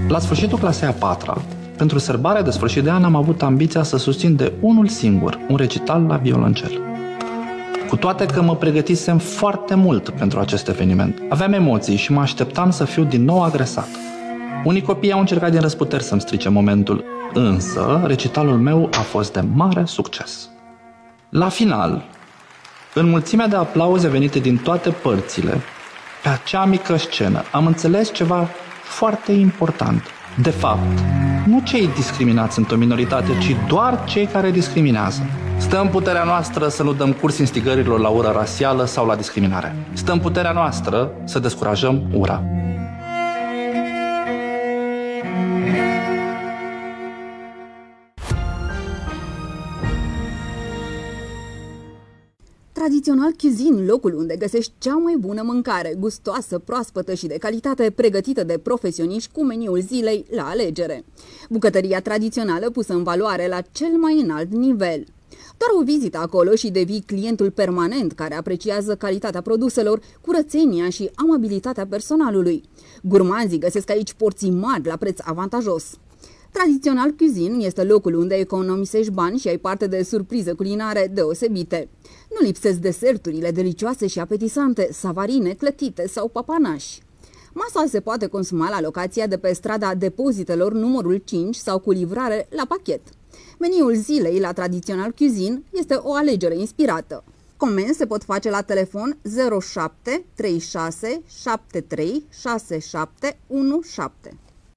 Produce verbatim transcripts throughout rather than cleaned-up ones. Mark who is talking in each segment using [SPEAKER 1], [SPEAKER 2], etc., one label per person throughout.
[SPEAKER 1] La sfârșitul clasei a patra, pentru sărbarea de sfârșit de an am avut ambiția să susțin de unul singur un recital la violoncel. Cu toate că mă pregătisem foarte mult pentru acest eveniment, aveam emoții și mă așteptam să fiu din nou agresat. Unii copii au încercat din răsputeri să-mi strice momentul, însă recitalul meu a fost de mare succes. La final, în mulțimea de aplauze venite din toate părțile, pe acea mică scenă, am înțeles ceva foarte important. De fapt, nu cei discriminați sunt o minoritate, ci doar cei care discriminează. Stă în puterea noastră să nu dăm curs instigărilor la ură rasială sau la discriminare. Stă în puterea noastră să descurajăm ura.
[SPEAKER 2] Tradițional Cuisine, locul unde găsești cea mai bună mâncare, gustoasă, proaspătă și de calitate, pregătită de profesioniști cu meniul zilei la alegere. Bucătăria tradițională pusă în valoare la cel mai înalt nivel. Doar o vizită acolo și devii clientul permanent care apreciază calitatea produselor, curățenia și amabilitatea personalului. Gurmanzii găsesc aici porții mari la preț avantajos. Tradițional Cuisine este locul unde economisești bani și ai parte de surprize culinare deosebite. Nu lipsesc deserturile delicioase și apetisante, savarine, clătite sau papanași. Masa se poate consuma la locația de pe strada Depozitelor numărul cinci sau cu livrare la pachet. Meniul zilei la Tradițional Cuisine este o alegere inspirată. Comenzi se pot face la telefon zero șapte trei șase șapte trei șase șapte unu șapte.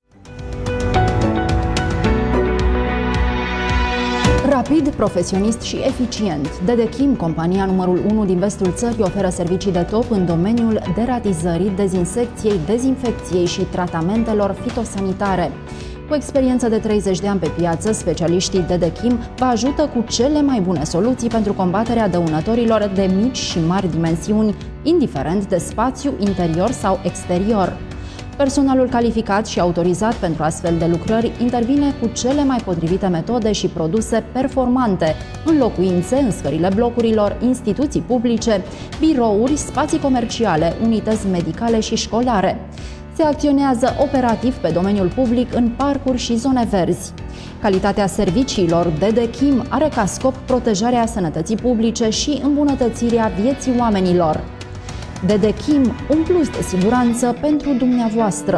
[SPEAKER 3] Rapid, profesionist și eficient, Dedechim, compania numărul unu din vestul țării, oferă servicii de top în domeniul deratizării, dezinsecției, dezinfecției și tratamentelor fitosanitare. Cu experiență de treizeci de ani pe piață, specialiștii Dedechim vă ajută cu cele mai bune soluții pentru combaterea dăunătorilor de mici și mari dimensiuni, indiferent de spațiu interior sau exterior. Personalul calificat și autorizat pentru astfel de lucrări intervine cu cele mai potrivite metode și produse performante în locuințe, în scările blocurilor, instituții publice, birouri, spații comerciale, unități medicale și școlare. Se acționează operativ pe domeniul public în parcuri și zone verzi. Calitatea serviciilor Dedechim are ca scop protejarea sănătății publice și îmbunătățirea vieții oamenilor. Dedechim, un plus de siguranță pentru dumneavoastră.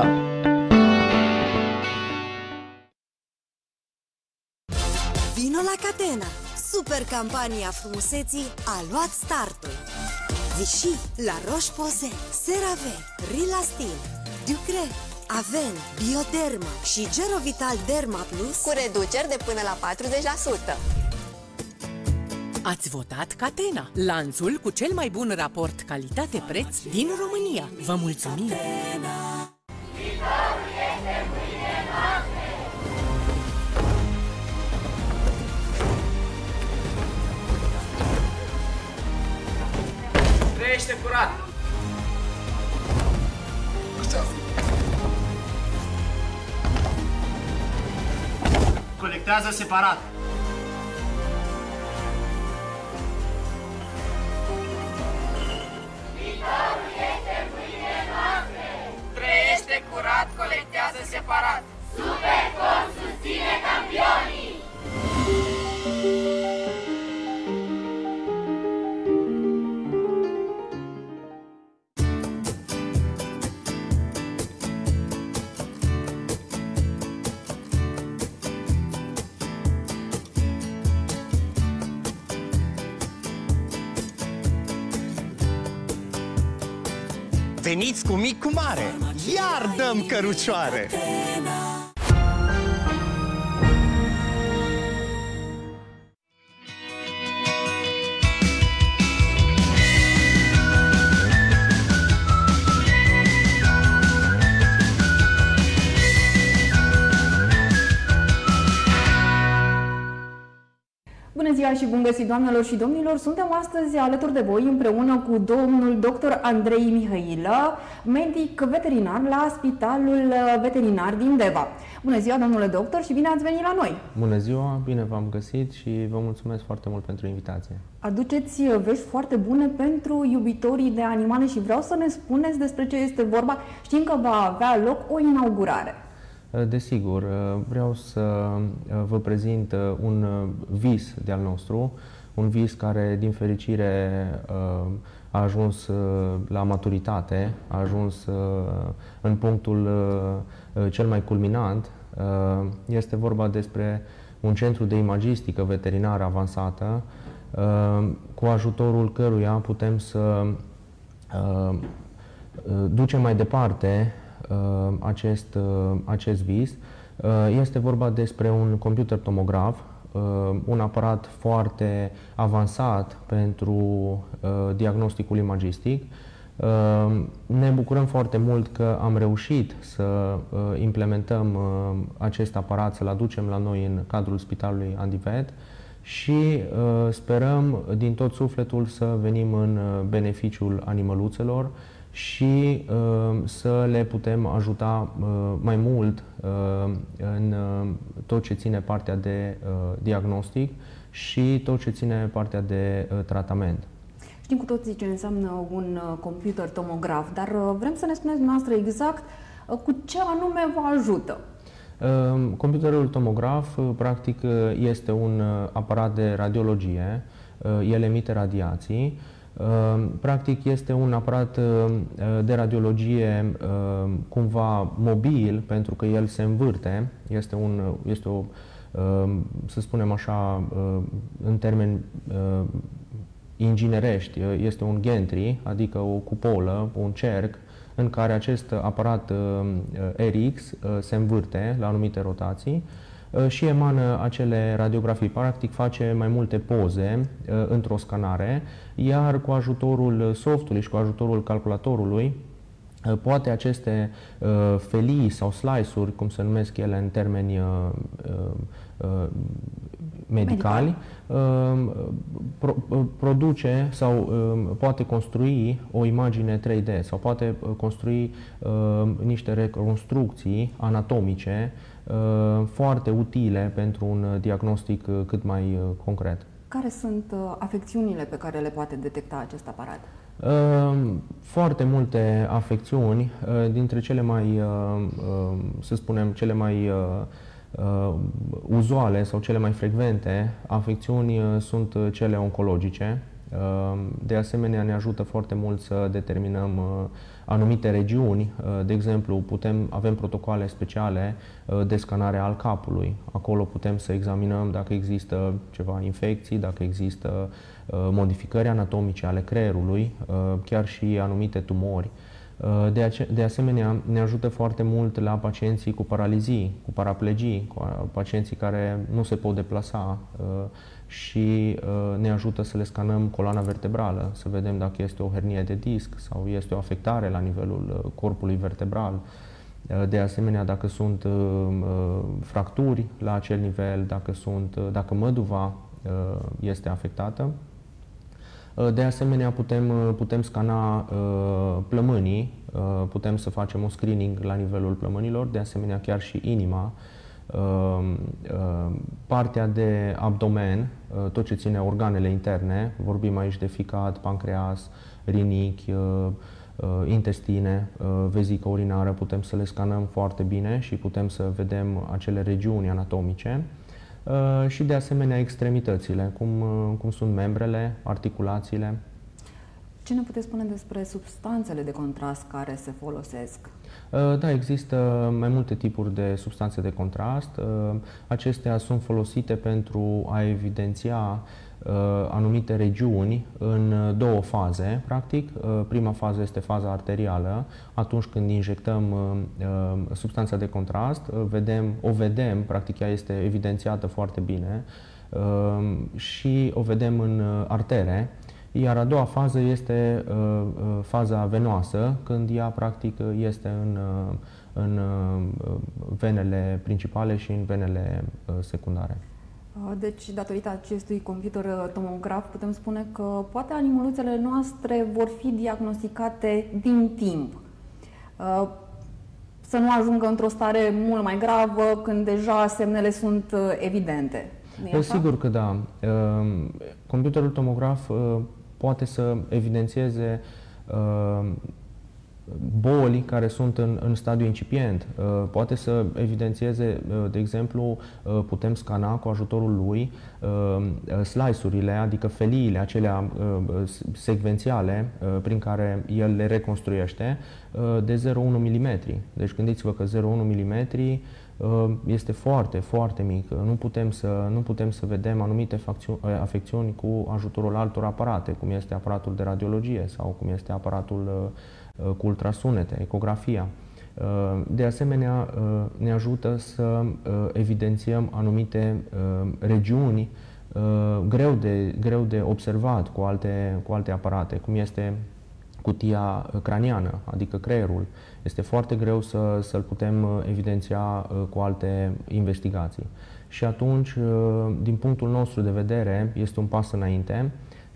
[SPEAKER 4] Vino la Catena! Super campania frumuseții a luat startul! Vichy, La Roche-Posay, CeraVe, Rilastil, Ducre, Aven, Bioderma și Gerovital Derma Plus
[SPEAKER 5] cu reduceri de până la patruzeci la sută.
[SPEAKER 6] Ați votat Catena, lanțul cu cel mai bun raport calitate-preț din România. Vă mulțumim!
[SPEAKER 7] Trăiește curat! Colectează separat!
[SPEAKER 8] Trăiește curat, colectează separat. Supercom susține campionii!
[SPEAKER 9] Veniți cu mic cu mare, iar dăm cărucioare!
[SPEAKER 10] Bună ziua și bun găsit, doamnelor și domnilor! Suntem astăzi alături de voi împreună cu domnul doctor Andrei Mihailă, medic veterinar la Spitalul Veterinar din Deva. Bună ziua, domnule doctor, și bine ați venit la noi!
[SPEAKER 11] Bună ziua, bine v-am găsit și vă mulțumesc foarte mult pentru invitație.
[SPEAKER 10] Aduceți vești foarte bune pentru iubitorii de animale și vreau să ne spuneți despre ce este vorba. Știm că va avea loc o inaugurare.
[SPEAKER 11] Desigur, vreau să vă prezint un vis de-al nostru, un vis care, din fericire, a ajuns la maturitate, a ajuns în punctul cel mai culminant. Este vorba despre un centru de imagistică veterinară avansată, cu ajutorul căruia putem să ducem mai departe acest, acest vis. Este vorba despre un computer tomograf, un aparat foarte avansat pentru diagnosticul imagistic. Ne bucurăm foarte mult că am reușit să implementăm acest aparat, să-l aducem la noi în cadrul Spitalului Andivet și sperăm din tot sufletul să venim în beneficiul animăluțelor și uh, să le putem ajuta uh, mai mult uh, în uh, tot ce ține partea de uh, diagnostic și tot ce ține partea de uh, tratament.
[SPEAKER 10] Știm cu toții ce înseamnă un uh, computer tomograf, dar uh, vrem să ne spuneți dumneavoastră exact uh, cu ce anume vă ajută.
[SPEAKER 11] Uh, computerul tomograf, uh, practic, uh, este un uh, aparat de radiologie, uh, el emite radiații. Practic este un aparat de radiologie cumva mobil, pentru că el se învârte, este, un, este o, să spunem așa, în termeni inginerești, este un gantry, adică o cupolă, un cerc, în care acest aparat R X se învârte la anumite rotații și emană acele radiografii. Practic face mai multe poze într-o scanare, iar cu ajutorul softului și cu ajutorul calculatorului poate aceste felii sau slice-uri, cum se numesc ele în termeni medicali, pro, produce sau poate construi o imagine trei D sau poate construi niște reconstrucții anatomice foarte utile pentru un diagnostic cât mai concret.
[SPEAKER 10] Care sunt afecțiunile pe care le poate detecta acest aparat?
[SPEAKER 11] Foarte multe afecțiuni, dintre cele mai, să spunem, cele mai uzuale sau cele mai frecvente afecțiuni sunt cele oncologice. De asemenea, ne ajută foarte mult să determinăm anumite regiuni. De exemplu, putem, avem protocoale speciale de scanare al capului. Acolo putem să examinăm dacă există ceva infecții, dacă există modificări anatomice ale creierului, chiar și anumite tumori. De, ace de asemenea, ne ajută foarte mult la pacienții cu paralizii, cu paraplegii, cu pacienții care nu se pot deplasa și ne ajută să le scanăm coloana vertebrală, să vedem dacă este o hernie de disc sau este o afectare la nivelul corpului vertebral. De asemenea, dacă sunt fracturi la acel nivel, dacă, sunt, dacă măduva este afectată. De asemenea, putem, putem scana uh, plămânii, uh, putem să facem un screening la nivelul plămânilor, de asemenea chiar și inima, uh, uh, partea de abdomen, uh, tot ce ține organele interne, vorbim aici de ficat, pancreas, rinichi, uh, uh, intestine, uh, vezică urinară, putem să le scanăm foarte bine și putem să vedem acele regiuni anatomice. Uh, și de asemenea extremitățile, cum, uh, cum sunt membrele, articulațiile.
[SPEAKER 10] Ce ne puteți spune despre substanțele de contrast care se folosesc?
[SPEAKER 11] Uh, da, există mai multe tipuri de substanțe de contrast. Uh, acestea sunt folosite pentru a evidenția uh, anumite regiuni în două faze, practic. Uh, prima fază este faza arterială. Atunci când injectăm uh, uh, substanța de contrast, uh, vedem, o vedem, practic ea este evidențiată foarte bine uh, și o vedem în uh, artere. Iar a doua fază este uh, uh, faza venoasă, când ea practic este în, uh, în uh, venele principale și în venele uh, secundare.
[SPEAKER 10] Deci, datorită acestui computer tomograf, putem spune că poate animăluțele noastre vor fi diagnosticate din timp. Să nu ajungă într-o stare mult mai gravă când deja semnele sunt evidente.
[SPEAKER 11] Sigur că da. Computerul tomograf poate să evidențieze boli care sunt în, în stadiu incipient. Poate să evidențieze, de exemplu, putem scana cu ajutorul lui slice-urile, adică feliile acelea secvențiale prin care el le reconstruiește de zero virgulă unu milimetri. Deci gândiți-vă că zero virgulă unu milimetri este foarte, foarte mic. Nu putem să, nu putem să vedem anumite afecțiuni cu ajutorul altor aparate, cum este aparatul de radiologie sau cum este aparatul cu ultrasunete, ecografia. De asemenea, ne ajută să evidențiem anumite regiuni greu de, greu de observat cu alte, cu alte aparate, cum este cutia craniană, adică creierul. Este foarte greu să, să-l putem evidenția cu alte investigații. Și atunci, din punctul nostru de vedere, este un pas înainte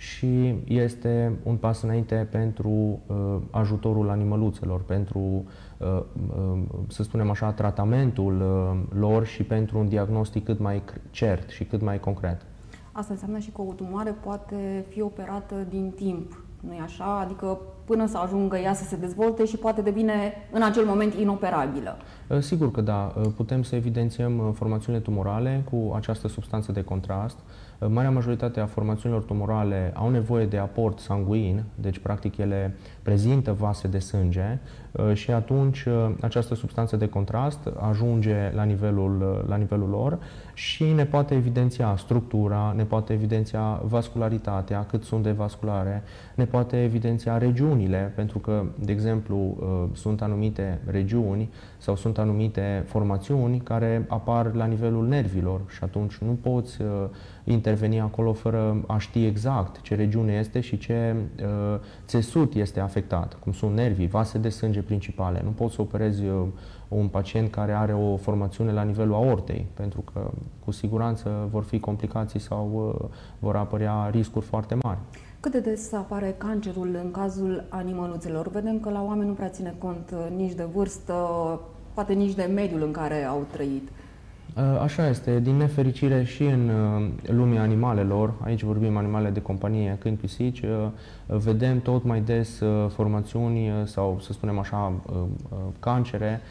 [SPEAKER 11] și este un pas înainte pentru uh, ajutorul animăluțelor, pentru, uh, uh, să spunem așa, tratamentul uh, lor și pentru un diagnostic cât mai cert și cât mai concret.
[SPEAKER 10] Asta înseamnă și că o tumoare poate fi operată din timp, nu-i așa? Adică până să ajungă ea să se dezvolte și poate devine în acel moment inoperabilă.
[SPEAKER 11] Sigur că da. Putem să evidențiem formațiunile tumorale cu această substanță de contrast. Marea majoritate a formațiunilor tumorale au nevoie de aport sanguin, deci practic ele prezintă vase de sânge și atunci această substanță de contrast ajunge la nivelul, la nivelul lor și ne poate evidenția structura, ne poate evidenția vascularitatea, cât sunt de vasculare, ne poate evidenția regiunile, pentru că, de exemplu, sunt anumite regiuni sau sunt anumite formațiuni care apar la nivelul nervilor și atunci nu poți interveni acolo fără a ști exact ce regiune este și ce uh, țesut este afectat, cum sunt nervii, vase de sânge principale. Nu poți să operezi uh, un pacient care are o formațiune la nivelul aortei, pentru că cu siguranță vor fi complicații sau uh, vor apărea riscuri foarte mari.
[SPEAKER 10] Cât de des apare cancerul în cazul animăluțelor? Vedem că la oameni nu prea ține cont nici de vârstă, poate nici de mediul în care au trăit.
[SPEAKER 11] Așa este. Din nefericire și în lumea animalelor, aici vorbim animale de companie, câini, pisici, vedem tot mai des formațiuni sau, să spunem așa, cancere,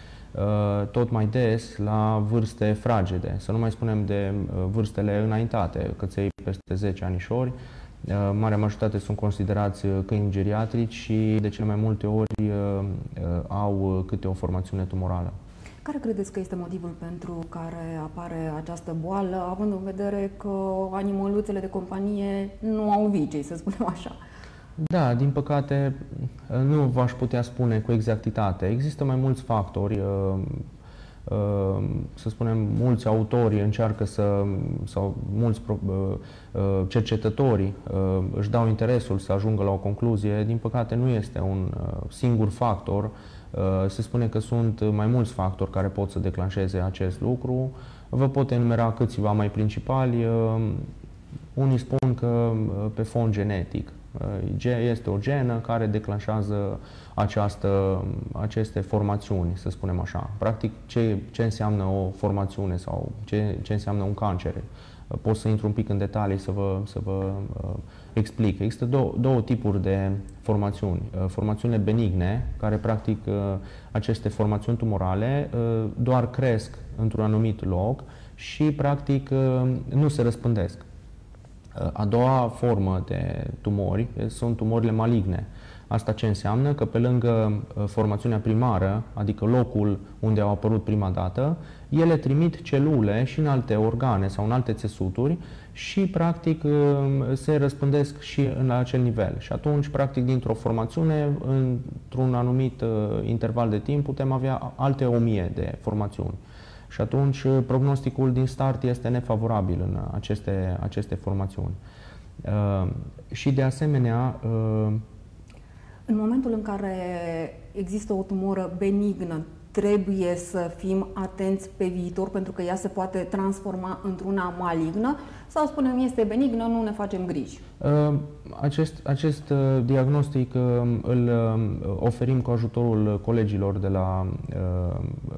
[SPEAKER 11] tot mai des la vârste fragede. Să nu mai spunem de vârstele înaintate, căței peste zece anișori. Marea majoritate sunt considerați câini geriatrici și de cele mai multe ori au câte o formațiune tumorală.
[SPEAKER 10] Care credeți că este motivul pentru care apare această boală, având în vedere că animăluțele de companie nu au vicii, să spunem așa?
[SPEAKER 11] Da, din păcate nu v-aș putea spune cu exactitate. Există mai mulți factori. Să spunem, mulți autori încearcă să, sau mulți cercetători își dau interesul să ajungă la o concluzie. Din păcate nu este un singur factor. Se spune că sunt mai mulți factori care pot să declanșeze acest lucru. Vă pot enumera câțiva mai principali. Unii spun că pe fond genetic. Este o genă care declanșează această, aceste formațiuni, să spunem așa. Practic, ce, ce înseamnă o formațiune sau ce, ce înseamnă un cancer. Pot să intru un pic în detalii să vă, să vă uh, explic. Există două, două tipuri de formațiuni. Uh, formațiunile benigne, care practic uh, aceste formațiuni tumorale uh, doar cresc într-un anumit loc și practic uh, nu se răspândesc. Uh, a doua formă de tumori sunt tumorile maligne. Asta ce înseamnă? Că pe lângă formațiunea primară, adică locul unde au apărut prima dată, ele trimit celule și în alte organe sau în alte țesuturi și practic se răspândesc și în acel nivel. Și atunci, practic, dintr-o formațiune, într-un anumit interval de timp, putem avea alte o mie de formațiuni. Și atunci, prognosticul din start este nefavorabil în aceste, aceste formațiuni. Și de asemenea,
[SPEAKER 10] în momentul în care există o tumoră benignă, trebuie să fim atenți pe viitor pentru că ea se poate transforma într-una malignă sau spunem este benignă, nu ne facem griji?
[SPEAKER 11] Acest, acest diagnostic îl oferim cu ajutorul colegilor de la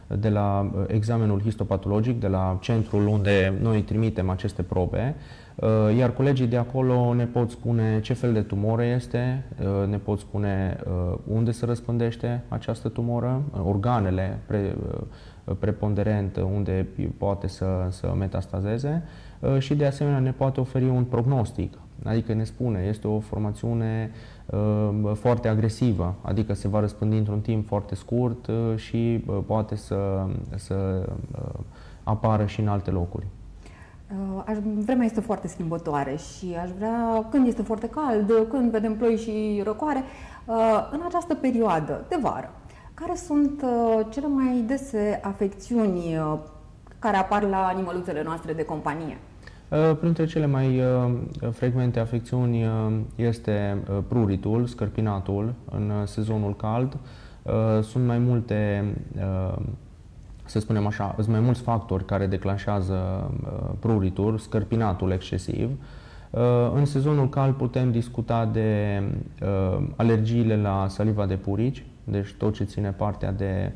[SPEAKER 11] de la examenul histopatologic, de la centrul unde noi trimitem aceste probe, iar colegii de acolo ne pot spune ce fel de tumoră este, ne pot spune unde se răspândește această tumoră, organele pre, preponderent unde poate să, să metastazeze și de asemenea ne poate oferi un prognostic, adică ne spune este o formațiune foarte agresivă, adică se va răspândi într-un timp foarte scurt și poate să, să apară și în alte locuri.
[SPEAKER 10] Vremea este foarte schimbătoare și aș vrea, când este foarte cald, când vedem ploi și răcoare, în această perioadă de vară, care sunt cele mai dese afecțiuni care apar la animăluțele noastre de companie?
[SPEAKER 11] Printre cele mai frecvente afecțiuni este pruritul, scărpinatul în sezonul cald. Sunt mai multe, să spunem așa, sunt mai mulți factori care declanșează pruritul, scărpinatul excesiv. În sezonul cald putem discuta de alergiile la saliva de purici, deci tot ce ține partea de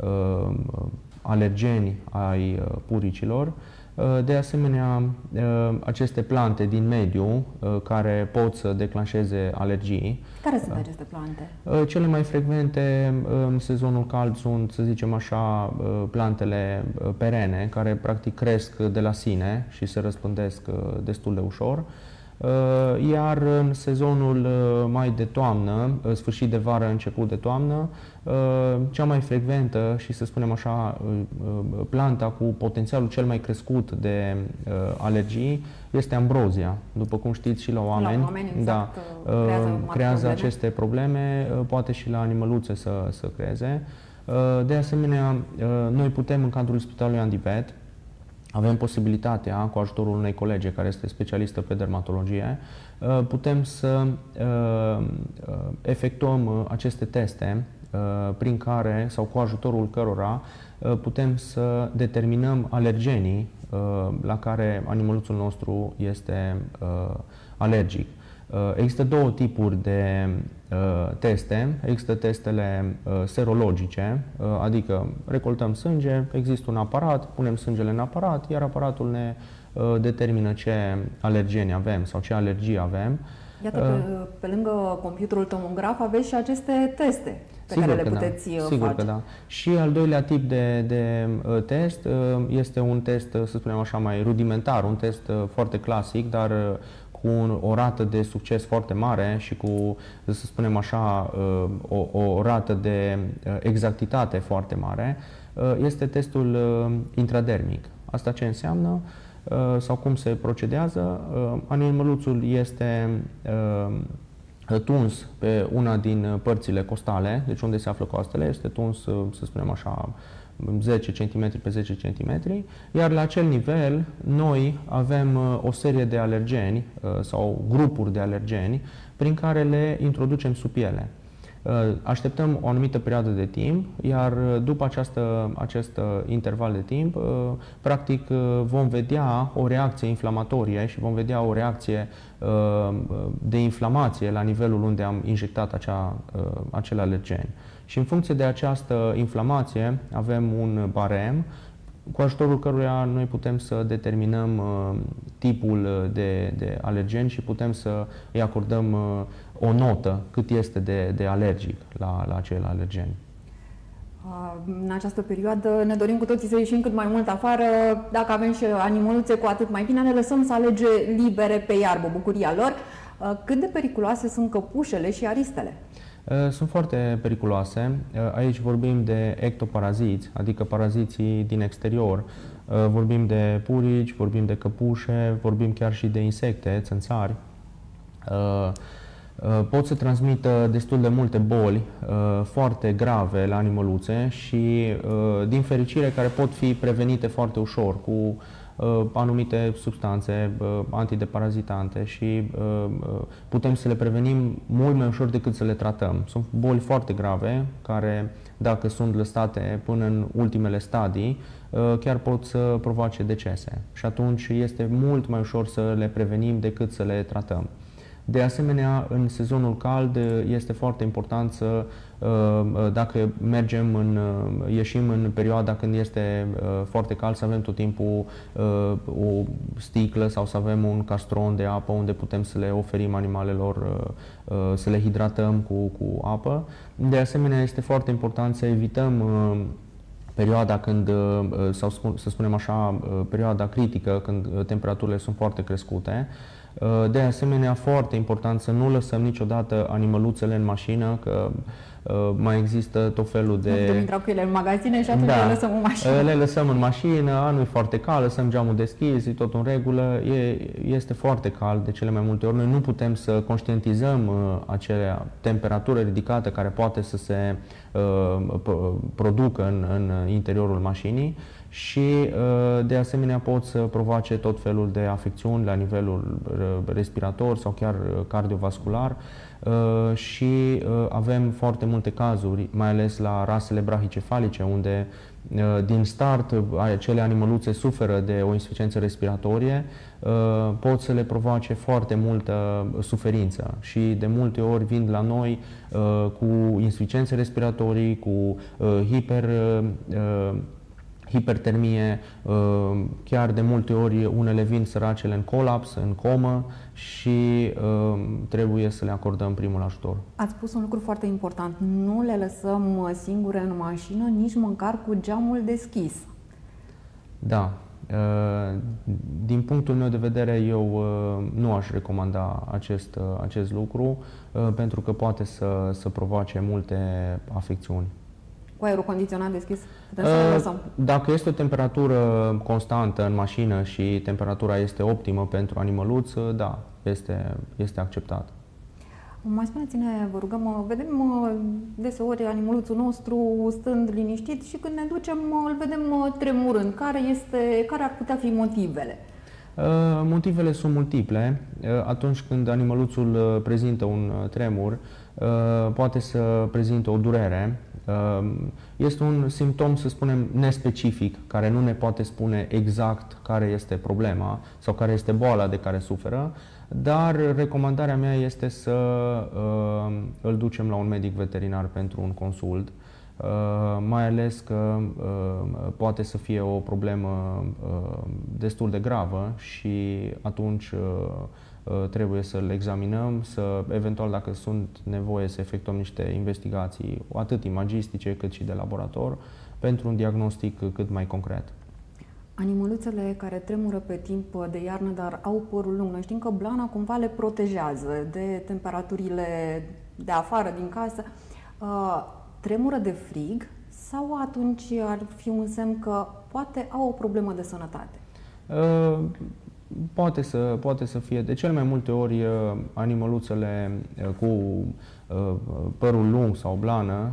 [SPEAKER 11] alergeni ai puricilor. De asemenea, aceste plante din mediu care pot să declanșeze alergii.
[SPEAKER 10] Care sunt aceste plante?
[SPEAKER 11] Cele mai frecvente în sezonul cald sunt, să zicem așa, plantele perene, care practic cresc de la sine și se răspândesc destul de ușor. Iar în sezonul mai de toamnă, sfârșit de vară, început de toamnă, cea mai frecventă și, să spunem așa, planta cu potențialul cel mai crescut de alergii este ambrozia. După cum știți, și la oameni,
[SPEAKER 10] la oameni exact,
[SPEAKER 11] da, creează, creează probleme. aceste probleme, poate și la animăluțe să, să creeze. De asemenea, noi putem, în cadrul Spitalului Andivet, avem posibilitatea, cu ajutorul unei colege care este specialistă pe dermatologie, putem să efectuăm aceste teste prin care, sau cu ajutorul cărora, putem să determinăm alergenii la care animăluțul nostru este alergic. Există două tipuri de teste. Există testele serologice, adică recoltăm sânge, există un aparat, punem sângele în aparat, iar aparatul ne determină ce alergeni avem sau ce alergii avem.
[SPEAKER 10] Iată, pe, pe lângă computerul tomograf aveți și aceste teste pe
[SPEAKER 11] Sigur
[SPEAKER 10] care le
[SPEAKER 11] că
[SPEAKER 10] puteți
[SPEAKER 11] da.
[SPEAKER 10] face.
[SPEAKER 11] Sigur că da. Și al doilea tip de, de test este un test, să spunem așa, mai rudimentar, un test foarte clasic, dar cu o rată de succes foarte mare și cu, să spunem așa, o, o rată de exactitate foarte mare, este testul intradermic. Asta ce înseamnă sau cum se procedează? Animăluțul este tuns pe una din părțile costale, deci unde se află coastele, este tuns, să spunem așa, zece centimetri pe zece centimetri, iar la acel nivel noi avem o serie de alergeni sau grupuri de alergeni prin care le introducem sub piele. Așteptăm o anumită perioadă de timp, iar după această, acest interval de timp, practic vom vedea o reacție inflamatorie și vom vedea o reacție de inflamație la nivelul unde am injectat acea, acele alergeni. Și în funcție de această inflamație avem un barem cu ajutorul căruia noi putem să determinăm uh, tipul de, de alergen și putem să îi acordăm uh, o notă cât este de, de alergic la, la acel alergen.
[SPEAKER 10] În această perioadă ne dorim cu toții să ieșim cât mai mult afară. Dacă avem și animăluțe, cu atât mai bine, ne lăsăm să alege libere pe iarbă, bucuria lor. Cât de periculoase sunt căpușele și aristele?
[SPEAKER 11] Sunt foarte periculoase. Aici vorbim de ectoparaziți, adică paraziții din exterior. Vorbim de purici, vorbim de căpușe, vorbim chiar și de insecte, țânțari. Pot să transmită destul de multe boli foarte grave la animăluțe și, din fericire, care pot fi prevenite foarte ușor cu anumite substanțe antideparazitante și putem să le prevenim mult mai ușor decât să le tratăm. Sunt boli foarte grave care, dacă sunt lăsate până în ultimele stadii, chiar pot să provoace decese și atunci este mult mai ușor să le prevenim decât să le tratăm. De asemenea, în sezonul cald este foarte important să, dacă mergem în, ieșim în perioada când este foarte cald, să avem tot timpul o sticlă sau să avem un castron de apă unde putem să le oferim animalelor, să le hidratăm cu, cu apă. De asemenea, este foarte important să evităm perioada când, sau să spunem așa, perioada critică, când temperaturile sunt foarte crescute. De asemenea, foarte important să nu lăsăm niciodată animăluțele în mașină, că mai există tot felul de...
[SPEAKER 10] Nu putem intra cu ele în magazine și atunci
[SPEAKER 11] da,
[SPEAKER 10] le lăsăm în mașină.
[SPEAKER 11] Le lăsăm în mașină, a, nu-i foarte cald, lăsăm geamul deschis, e tot în regulă. E, este foarte cald de cele mai multe ori. Noi nu putem să conștientizăm uh, acele temperatură ridicată care poate să se uh, producă în, în interiorul mașinii și uh, de asemenea pot să provoace tot felul de afecțiuni la nivelul respirator sau chiar cardiovascular. Uh, și uh, avem foarte multe cazuri, mai ales la rasele brahicefalice, unde uh, din start acele animăluțe suferă de o insuficiență respiratorie, uh, pot să le provoace foarte multă suferință și de multe ori vin la noi uh, cu insuficiențe respiratorii, cu uh, hiper uh, hipertermie, chiar de multe ori unele vin săracele în colaps, în comă și trebuie să le acordăm primul ajutor.
[SPEAKER 10] Ați spus un lucru foarte important, nu le lăsăm singure în mașină, nici măcar cu geamul deschis.
[SPEAKER 11] Da. Din punctul meu de vedere, eu nu aș recomanda acest, acest lucru pentru că poate să, să provoace multe afecțiuni.
[SPEAKER 10] Cu aerul condiționat deschis? Putem să le lăsăm?
[SPEAKER 11] Dacă este o temperatură constantă în mașină și temperatura este optimă pentru animăluț, da, este, este acceptat.
[SPEAKER 10] Mai spuneți-ne, vă rugăm, vedem deseori animăluțul nostru stând liniștit și când ne ducem îl vedem tremurând. Care, este, care ar putea fi motivele?
[SPEAKER 11] Motivele sunt multiple. Atunci când animăluțul prezintă un tremur, poate să prezinte o durere. Este un simptom, să spunem, nespecific, care nu ne poate spune exact care este problema sau care este boala de care suferă, dar recomandarea mea este să uh, îl ducem la un medic veterinar pentru un consult, uh, mai ales că uh, poate să fie o problemă uh, destul de gravă și atunci uh, trebuie să-l examinăm, să, eventual dacă sunt nevoie să efectuăm niște investigații, atât imagistice cât și de laborator, pentru un diagnostic cât mai concret.
[SPEAKER 10] Animăluțele care tremură pe timp de iarnă, dar au părul lung, noi știm că blana cumva le protejează de temperaturile de afară, din casă. Tremură de frig sau atunci ar fi un semn că poate au o problemă de sănătate?
[SPEAKER 11] Poate să, poate să fie. De cel mai multe ori animăluțele cu părul lung sau blană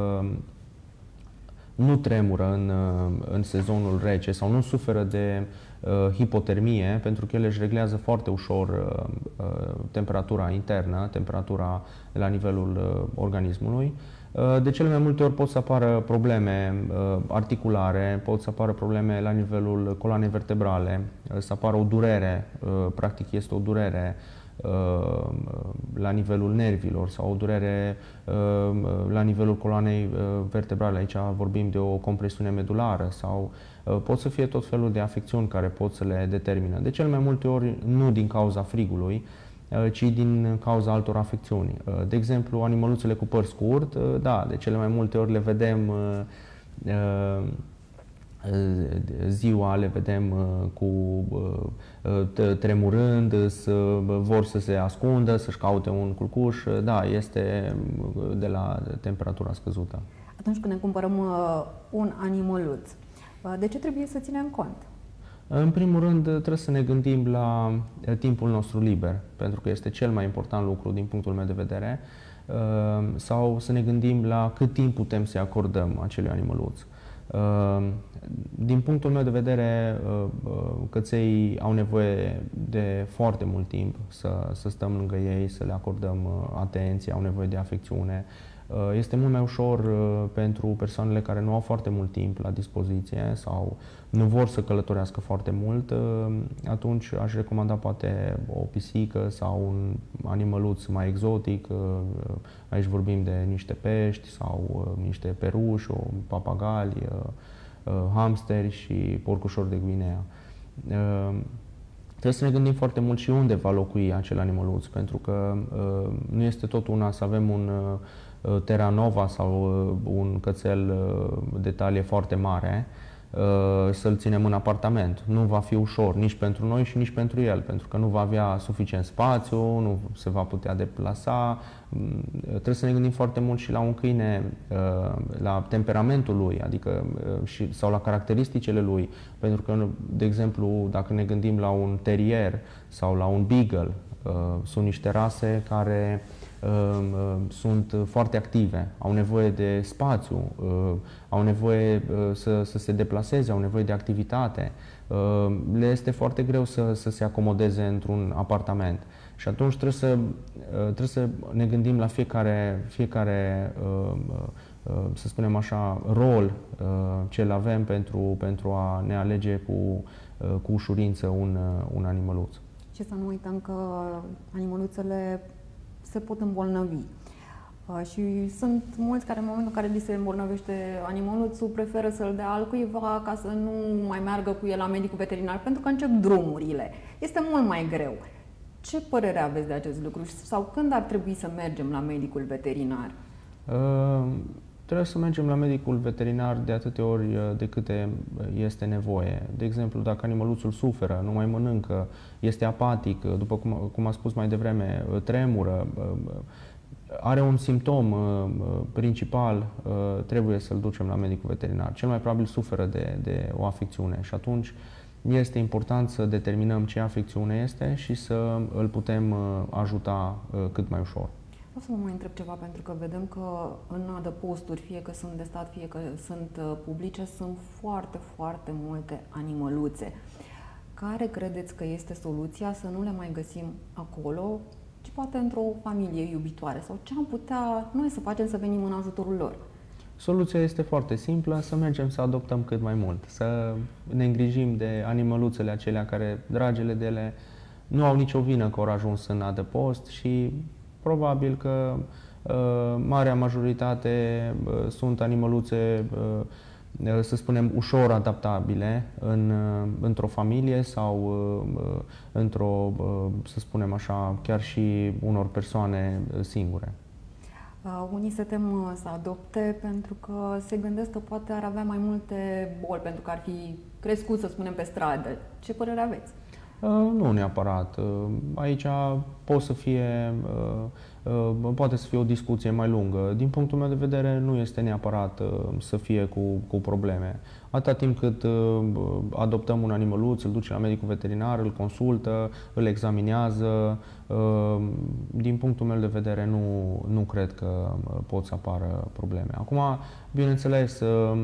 [SPEAKER 11] nu tremură în, în sezonul rece sau nu suferă de uh, hipotermie, pentru că ele își reglează foarte ușor uh, temperatura internă, temperatura la nivelul uh, organismului. Uh, de cele mai multe ori pot să apară probleme uh, articulare, pot să apară probleme la nivelul coloanei vertebrale, uh, să apară o durere, uh, practic este o durere la nivelul nervilor sau o durere la nivelul coloanei vertebrale. Aici vorbim de o compresiune medulară sau pot să fie tot felul de afecțiuni care pot să le determină. De cel mai multe ori nu din cauza frigului, ci din cauza altor afecțiuni. De exemplu, animăluțele cu păr scurt, da, de cele mai multe ori le vedem ziua, le vedem cu tremurând, să, vor să se ascundă, să-și caute un culcuș. Da, este de la temperatura scăzută.
[SPEAKER 10] Atunci când ne cumpărăm un animăluț, de ce trebuie să ținem cont?
[SPEAKER 11] În primul rând, trebuie să ne gândim la timpul nostru liber, pentru că este cel mai important lucru din punctul meu de vedere, sau să ne gândim la cât timp putem să-i acordăm acelui animăluț. Din punctul meu de vedere, căței au nevoie de foarte mult timp să, să stăm lângă ei, să le acordăm atenție, au nevoie de afecțiune. Este mult mai ușor pentru persoanele care nu au foarte mult timp la dispoziție sau nu vor să călătorească foarte mult, atunci aș recomanda poate o pisică sau un animăluț mai exotic. Aici vorbim de niște pești sau niște peruși, papagali, hamsteri și porcușori de Guinea. Trebuie să ne gândim foarte mult și unde va locui acel animăluț, pentru că nu este tot una să avem un Terra Nova sau un cățel de talie foarte mare, să-l ținem în apartament. Nu va fi ușor nici pentru noi și nici pentru el, pentru că nu va avea suficient spațiu, nu se va putea deplasa. Trebuie să ne gândim foarte mult și la un câine, la temperamentul lui, adică și, sau la caracteristicile lui, pentru că, de exemplu, dacă ne gândim la un terrier sau la un beagle, sunt niște rase care sunt foarte active, au nevoie de spațiu, au nevoie să, să se deplaseze, au nevoie de activitate. Le este foarte greu să, să se acomodeze într-un apartament. Și atunci trebuie să, trebuie să ne gândim la fiecare, fiecare să spunem așa, rol ce îl avem pentru, pentru a ne alege cu, cu ușurință un, un animăluț.
[SPEAKER 10] Și să nu uităm că animăluțele se pot îmbolnăvi. Și sunt mulți care în momentul în care li se îmbolnăvește animăluțul preferă să-l dea altcuiva ca să nu mai meargă cu el la medicul veterinar, pentru că încep drumurile. Este mult mai greu. Ce părere aveți de acest lucru? Sau când ar trebui să mergem la medicul veterinar?
[SPEAKER 11] Uh, trebuie să mergem la medicul veterinar de atâtea ori de câte este nevoie. De exemplu, dacă animăluțul suferă, nu mai mănâncă, este apatic, după cum, cum am spus mai devreme, tremură, are un simptom uh, principal, uh, trebuie să-l ducem la medicul veterinar. Cel mai probabil suferă de, de o afecțiune și atunci este important să determinăm ce afecțiune este și să îl putem uh, ajuta uh, cât mai ușor.
[SPEAKER 10] O să vă mai întreb ceva, pentru că vedem că în adăposturi, fie că sunt de stat, fie că sunt uh, publice, sunt foarte, foarte multe animăluțe. Care credeți că este soluția să nu le mai găsim acolo, ci poate într-o familie iubitoare? Sau ce am putea noi să facem să venim în ajutorul lor?
[SPEAKER 11] Soluția este foarte simplă, să mergem să adoptăm cât mai mult, să ne îngrijim de animăluțele acelea care, dragele de ele, nu au nicio vină că au ajuns în adăpost și probabil că uh, marea majoritate uh, sunt animăluțe, uh, să spunem, ușor adaptabile în, uh, într-o familie sau uh, într-o, uh, să spunem așa, chiar și unor persoane singure.
[SPEAKER 10] Uh, unii se tem să adopte pentru că se gândesc că poate ar avea mai multe boli, pentru că ar fi crescut, să spunem, pe stradă. Ce părere aveți?
[SPEAKER 11] Uh, nu neapărat. Uh, aici poate să fie, uh, uh, poate să fie o discuție mai lungă. Din punctul meu de vedere, nu este neapărat uh, să fie cu, cu probleme. Atâta timp cât uh, adoptăm un animăluț, îl duce la medicul veterinar, îl consultă, îl examinează, uh, din punctul meu de vedere nu, nu cred că pot să apară probleme. Acum, bineînțeles, uh,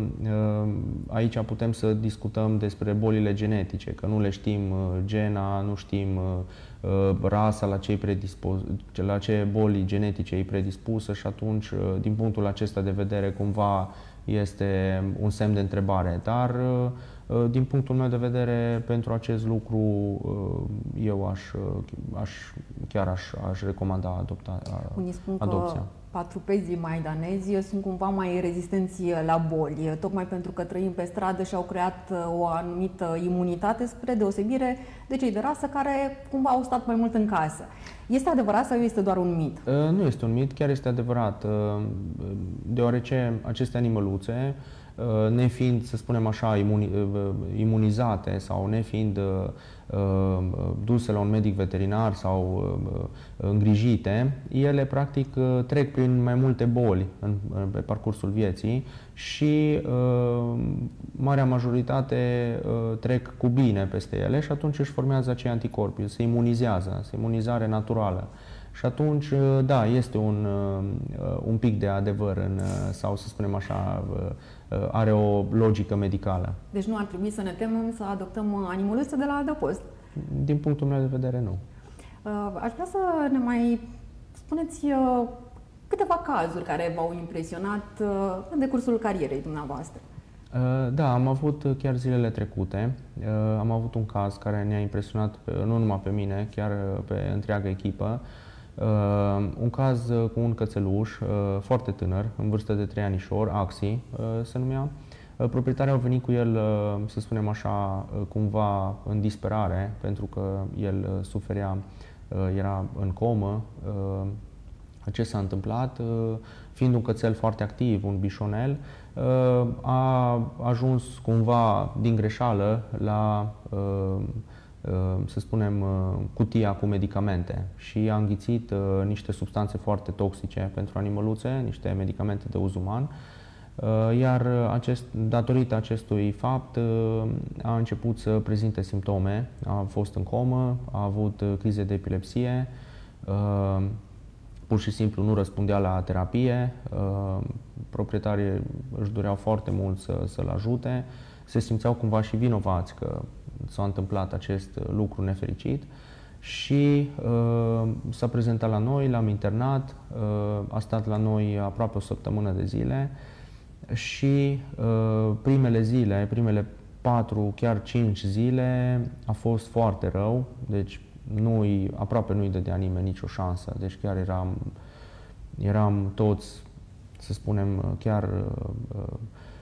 [SPEAKER 11] aici putem să discutăm despre bolile genetice, că nu le știm gena, nu știm uh, rasa la ce, predispus, la ce boli genetice e predispusă și atunci, din punctul acesta de vedere, cumva este un semn de întrebare. Dar, din punctul meu de vedere, pentru acest lucru, eu aș, aș, chiar aș, aș recomanda adopta,
[SPEAKER 10] Unii spun
[SPEAKER 11] adopția.
[SPEAKER 10] Că patrupezii maidanezi sunt cumva mai rezistenți la boli, tocmai pentru că trăim pe stradă și au creat o anumită imunitate, spre deosebire de cei de rasă care cumva au stat mai mult în casă. Este adevărat sau este doar un mit?
[SPEAKER 11] Nu este un mit, chiar este adevărat, deoarece aceste animăluțe, nefiind, să spunem așa, imunizate sau nefiind duse la un medic veterinar sau îngrijite, ele practic trec prin mai multe boli în, pe parcursul vieții și marea majoritate trec cu bine peste ele și atunci își formează acei anticorpi, se imunizează, se imunizare naturală. Și atunci, da, este un, un pic de adevăr în, sau să spunem așa, are o logică medicală.
[SPEAKER 10] Deci nu ar trebui să ne temem să adoptăm animăluțe de la adăpost?
[SPEAKER 11] Din punctul meu de vedere, nu.
[SPEAKER 10] Aș vrea să ne mai spuneți câteva cazuri care v-au impresionat în decursul carierei dumneavoastră.
[SPEAKER 11] Da, am avut chiar zilele trecute, am avut un caz care ne-a impresionat nu numai pe mine, chiar pe întreaga echipă. Un caz cu un cățeluș foarte tânăr, în vârstă de trei anișori, Axi se numea. Proprietarii au venit cu el, să spunem așa, cumva în disperare, pentru că el suferea, era în comă. Ce s-a întâmplat? Fiind un cățel foarte activ, un bișonel, a ajuns cumva din greșeală la, să spunem, cutia cu medicamente și a înghițit niște substanțe foarte toxice pentru animăluțe, niște medicamente de uz uman. Iar acest, datorită acestui fapt a început să prezinte simptome, a fost în comă, a avut crize de epilepsie, pur și simplu nu răspundea la terapie, proprietarii își doreau foarte mult să, să-l ajute, se simțeau cumva și vinovați că s-a întâmplat acest lucru nefericit și uh, s-a prezentat la noi, l-am internat, uh, a stat la noi aproape o săptămână de zile și uh, primele zile, primele patru, chiar cinci zile a fost foarte rău, deci nu-i, aproape nu-i dădea nimeni nicio șansă, deci chiar eram, eram toți, să spunem, chiar uh,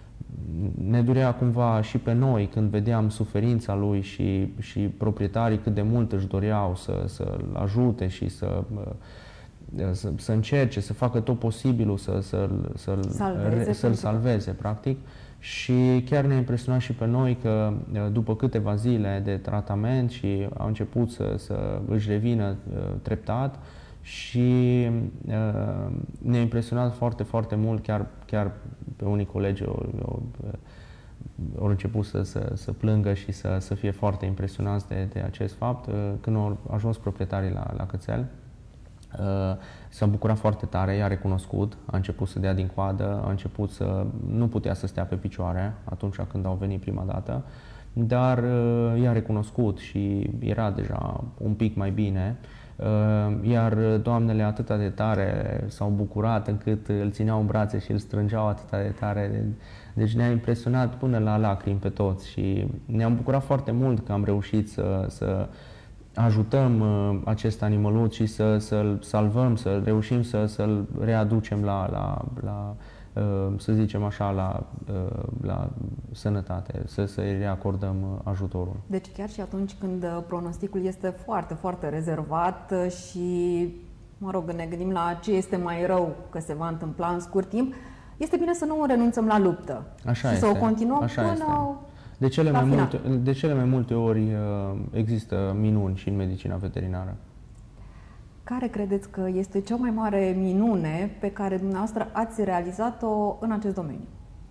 [SPEAKER 11] ne durea cumva și pe noi când vedeam suferința lui și, și proprietarii cât de mult își doreau să, să-l ajute și să, să, să încerce, să facă tot posibilul să, să-l, să-l salveze, să-l salveze, practic. Și chiar ne-a impresionat și pe noi că după câteva zile de tratament și au început să, să își revină treptat și uh, ne-a impresionat foarte, foarte mult, chiar, chiar pe unii colegi au, au, au început să, să, să plângă și să, să fie foarte impresionați de, de acest fapt. Uh, când au ajuns proprietarii la, la cățel, uh, s-a bucurat foarte tare, i-a recunoscut, a început să dea din coadă, a început să... nu putea să stea pe picioare atunci când au venit prima dată, dar uh, i-a recunoscut și era deja un pic mai bine. Iar doamnele atât de tare s-au bucurat încât îl țineau în brațe și îl strângeau atât de tare. Deci ne-a impresionat până la lacrimi pe toți și ne-am bucurat foarte mult că am reușit să, să ajutăm acest animăluț și să, să-l salvăm, să reușim să, să-l readucem la, la, la, să zicem așa, la, la sănătate, să, să-i reacordăm ajutorul.
[SPEAKER 10] Deci chiar și atunci când pronosticul este foarte, foarte rezervat și, mă rog, ne gândim la ce este mai rău că se va întâmpla în scurt timp, este bine să nu renunțăm la luptă.
[SPEAKER 11] Așa
[SPEAKER 10] și
[SPEAKER 11] este.
[SPEAKER 10] Să o continuăm
[SPEAKER 11] Așa
[SPEAKER 10] până
[SPEAKER 11] este. De cele, mai multe, de cele mai multe ori există minuni și în medicina veterinară.
[SPEAKER 10] Care credeți că este cea mai mare minune pe care dumneavoastră ați realizat-o în acest domeniu?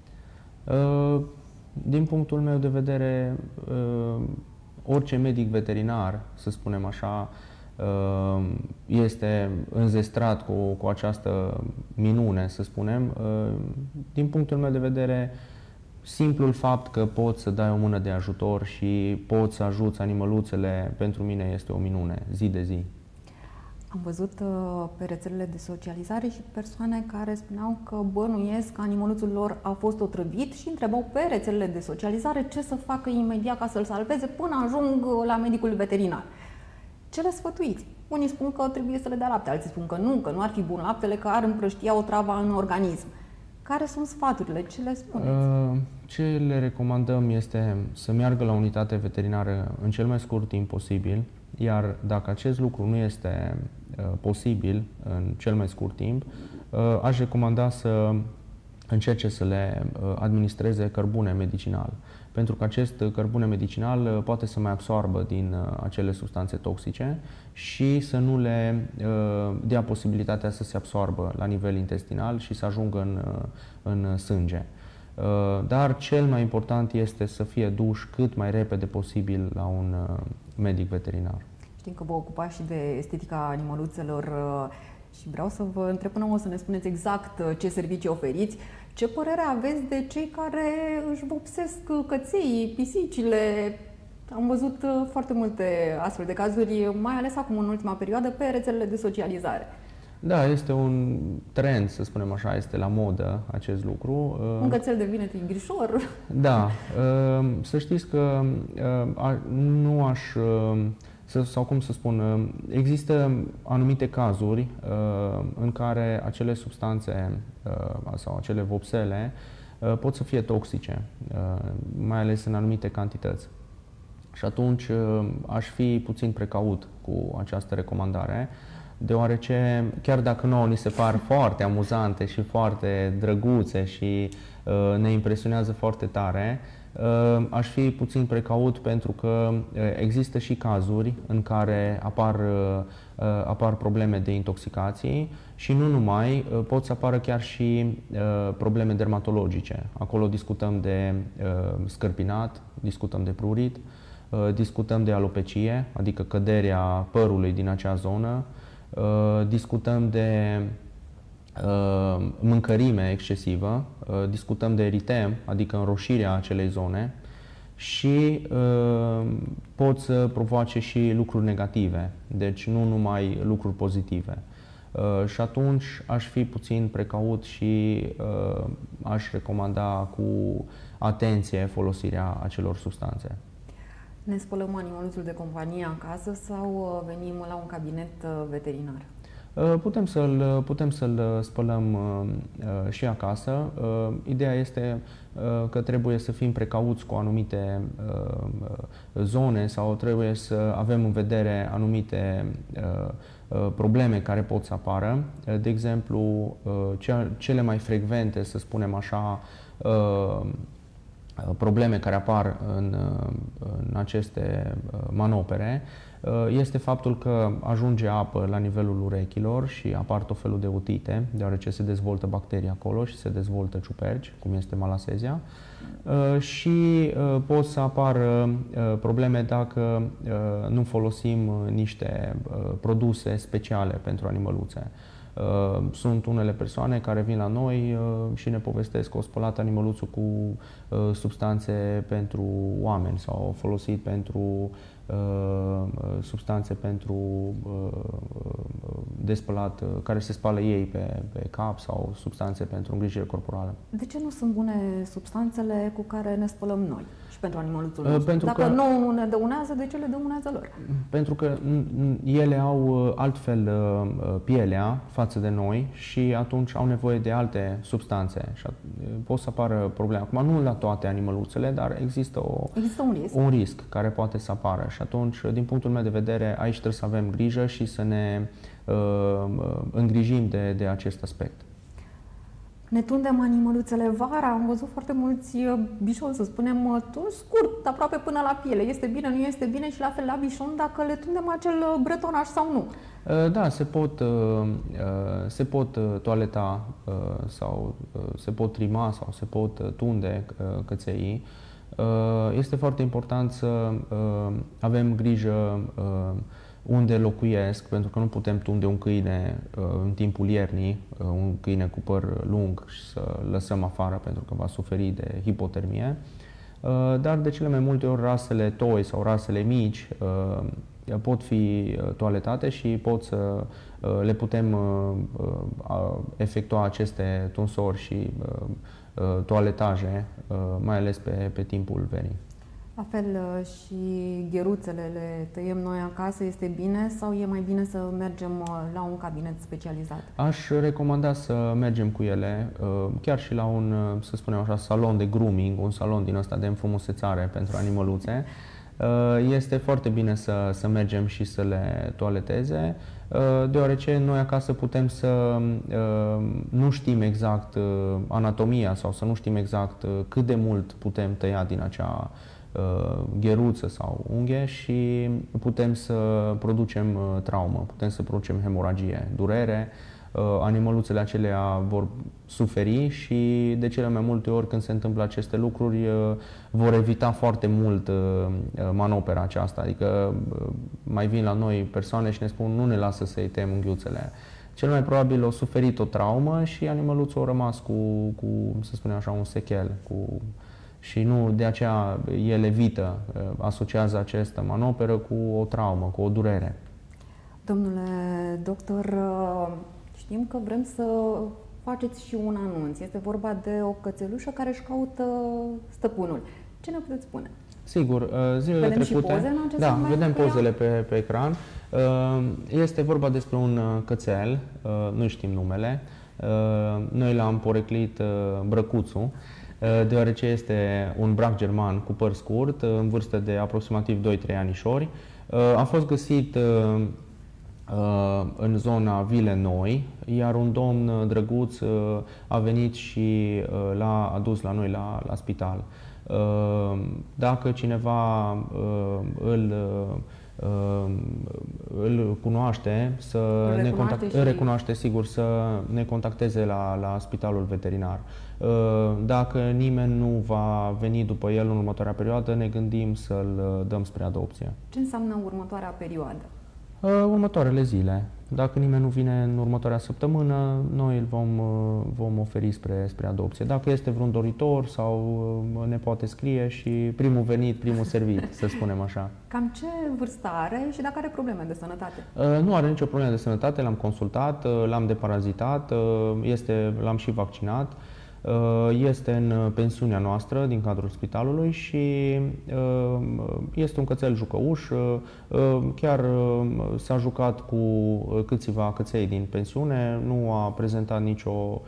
[SPEAKER 11] Din punctul meu de vedere, orice medic veterinar, să spunem așa, este înzestrat cu, cu această minune, să spunem. Din punctul meu de vedere, simplul fapt că poți să dai o mână de ajutor și poți să ajuți animăluțele, pentru mine este o minune, zi de zi.
[SPEAKER 10] Am văzut pe rețelele de socializare și persoane care spuneau că bănuiesc că animăluțul lor a fost otrăvit și întrebau pe rețelele de socializare ce să facă imediat ca să-l salveze până ajung la medicul veterinar. Ce le sfătuiți? Unii spun că trebuie să le dea lapte, alții spun că nu, că nu ar fi bun laptele, că ar împrăștia o travă în organism. Care sunt sfaturile? Ce le spuneți?
[SPEAKER 11] Ce le recomandăm este să meargă la unitate veterinară în cel mai scurt timp posibil, iar dacă acest lucru nu este uh, posibil în cel mai scurt timp, uh, aș recomanda să încerce să le uh, administreze cărbune medicinal, pentru că acest cărbune medicinal uh, poate să mai absorbă din uh, acele substanțe toxice și să nu le uh, dea posibilitatea să se absorbă la nivel intestinal și să ajungă în, uh, în sânge. Uh, dar cel mai important este să fie duși cât mai repede posibil la un uh, medic veterinar.
[SPEAKER 10] Știm că vă ocupați și de estetica animăluțelor și vreau să vă întreb până o să ne spuneți exact ce servicii oferiți. Ce părere aveți de cei care își vopsesc căței, pisicile? Am văzut foarte multe astfel de cazuri, mai ales acum în ultima perioadă, pe rețelele de socializare.
[SPEAKER 11] Da, este un trend, să spunem așa, este la modă acest lucru.
[SPEAKER 10] Un cățel devine tigrișor.
[SPEAKER 11] Da, să știți că nu aș, sau cum să spun, există anumite cazuri în care acele substanțe sau acele vopsele pot să fie toxice, mai ales în anumite cantități. Și atunci aș fi puțin precaut cu această recomandare, deoarece chiar dacă nouă ni se par foarte amuzante și foarte drăguțe și uh, ne impresionează foarte tare, uh, aș fi puțin precaut pentru că uh, există și cazuri în care apar, uh, apar probleme de intoxicații și nu numai, uh, pot să apară chiar și uh, probleme dermatologice. Acolo discutăm de uh, scărpinat, discutăm de prurit, uh, discutăm de alopecie, adică căderea părului din acea zonă. Uh, discutăm de uh, mâncărime excesivă, uh, discutăm de eritem, adică înroșirea acelei zone și uh, pot să provoace și lucruri negative, deci nu numai lucruri pozitive. Uh, și atunci aș fi puțin precaut și uh, aș recomanda cu atenție folosirea acelor substanțe.
[SPEAKER 10] Ne spălăm animăluțul de companie acasă sau venim la un cabinet veterinar?
[SPEAKER 11] Putem să-l putem să-l spălăm și acasă. Ideea este că trebuie să fim precauți cu anumite zone sau trebuie să avem în vedere anumite probleme care pot să apară. De exemplu, cele mai frecvente, să spunem așa, probleme care apar în, în aceste manopere este faptul că ajunge apă la nivelul urechilor și apar tot felul de otite, deoarece se dezvoltă bacterii acolo și se dezvoltă ciuperci, cum este Malassezia, și pot să apară probleme dacă nu folosim niște produse speciale pentru animăluțe. Sunt unele persoane care vin la noi și ne povestesc că au spălat animăluțul cu substanțe pentru oameni sau au folosit pentru substanțe pentru de spălat, care se spală ei pe, pe cap sau substanțe pentru îngrijire corporală.
[SPEAKER 10] De ce nu sunt bune substanțele cu care ne spălăm noi și pentru animăluțul nostru?
[SPEAKER 11] Pentru
[SPEAKER 10] Dacă
[SPEAKER 11] că,
[SPEAKER 10] nouă nu ne dăunează, de ce le dăunează lor?
[SPEAKER 11] Pentru că ele au altfel pielea față de noi și atunci au nevoie de alte substanțe și pot să apară probleme. Acum, nu la toate animăluțele, dar există, o,
[SPEAKER 10] există un risc.
[SPEAKER 11] un risc care poate să apară și atunci, din punctul meu de vedere, aici trebuie să avem grijă și să ne uh, îngrijim de, de acest aspect.
[SPEAKER 10] Ne tundem animăluțele vara, am văzut foarte mulți bișoni, să spunem, tunși scurt, aproape până la piele. Este bine, nu este bine și la fel la bișon dacă le tundem acel bretonaj sau nu.
[SPEAKER 11] Da, se pot, se pot toaleta sau se pot trima sau se pot tunde căței. Este foarte important să avem grijă unde locuiesc, pentru că nu putem tunde un câine în timpul iernii, un câine cu păr lung și să lăsăm afară pentru că va suferi de hipotermie. Dar de cele mai multe ori rasele toi sau rasele mici pot fi toaletate și pot să le putem efectua aceste tunsori și toaletaje, mai ales pe, pe timpul verii.
[SPEAKER 10] La fel și gheruțele le tăiem noi acasă, este bine sau e mai bine să mergem la un cabinet specializat?
[SPEAKER 11] Aș recomanda să mergem cu ele, chiar și la un, să spunem așa, salon de grooming, un salon din ăsta de înfrumusețare pentru animăluțe. Este foarte bine să, să mergem și să le toaleteze, deoarece noi acasă putem să nu știm exact anatomia sau să nu știm exact cât de mult putem tăia din acea gheruță sau unghe și putem să producem traumă, putem să producem hemoragie, durere. Animăluțele acelea vor suferi și de cele mai multe ori când se întâmplă aceste lucruri vor evita foarte mult manopera aceasta, adică mai vin la noi persoane și ne spun nu ne lasă să-i tăiem unghiuțele. Cel mai probabil au suferit o traumă și animăluțul a rămas cu, cu, să spunem așa, un sechel, cu și nu de aceea el evită, asociază această manoperă cu o traumă, cu o durere.
[SPEAKER 10] Domnule doctor, Știm că vrem să faceți și un anunț. Este vorba de o cățelușă care își caută stăpânul. Ce ne puteți spune?
[SPEAKER 11] Sigur, zilele
[SPEAKER 10] vedem
[SPEAKER 11] trecute...
[SPEAKER 10] și poze în acest
[SPEAKER 11] da,
[SPEAKER 10] moment
[SPEAKER 11] vedem
[SPEAKER 10] cu ea?
[SPEAKER 11] pozele pe, pe ecran. Este vorba despre un cățel, nu știm numele. Noi l-am poreclit Brăcuțu, deoarece este un brac german cu păr scurt, în vârstă de aproximativ doi trei anișori. A fost găsit în zona Vile Noi, iar un domn drăguț a venit și l-a adus la noi la, la spital. Dacă cineva îl, îl cunoaște, să
[SPEAKER 10] îl
[SPEAKER 11] ne contact,
[SPEAKER 10] și...
[SPEAKER 11] recunoaște, sigur, să ne contacteze la, la spitalul veterinar. Dacă nimeni nu va veni după el în următoarea perioadă, ne gândim să-l dăm spre adopție.
[SPEAKER 10] Ce înseamnă următoarea perioadă?
[SPEAKER 11] Următoarele zile. Dacă nimeni nu vine în următoarea săptămână, noi îl vom, vom oferi spre, spre adopție. Dacă este vreun doritor sau ne poate scrie și primul venit, primul servit, să spunem așa.
[SPEAKER 10] Cam ce vârstă are și dacă are probleme de sănătate?
[SPEAKER 11] Nu are nicio problemă de sănătate, l-am consultat, l-am deparazitat, este, l-am și vaccinat. Este în pensiunea noastră din cadrul spitalului și este un cățel jucăuș. Chiar s-a jucat cu câțiva căței din pensiune, nu a prezentat nicio